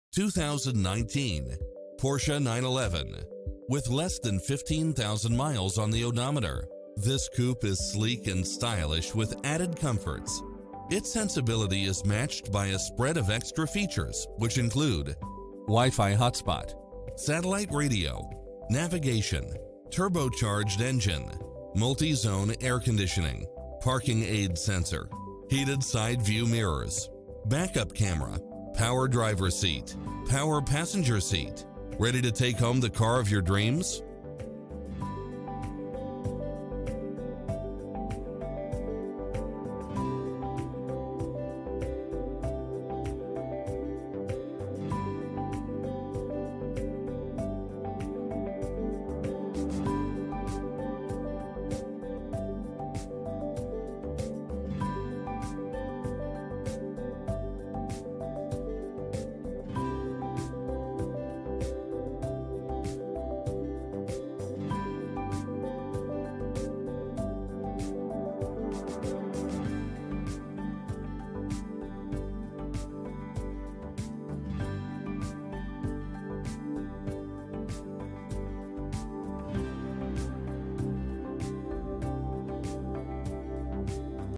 2019 Porsche 911. With less than 15,000 miles on the odometer, this coupe is sleek and stylish with added comforts. Its sensibility is matched by a spread of extra features, which include Wi-Fi hotspot, satellite radio, navigation, turbocharged engine, multi-zone air conditioning, parking aid sensor, heated side view mirrors, backup camera, power driver seat, power passenger seat. Ready to take home the car of your dreams?